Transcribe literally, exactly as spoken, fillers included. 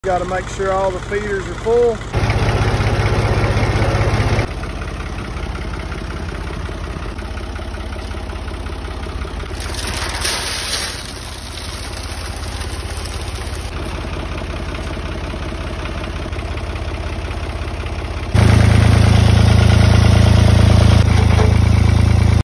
Got to make sure all the feeders are full.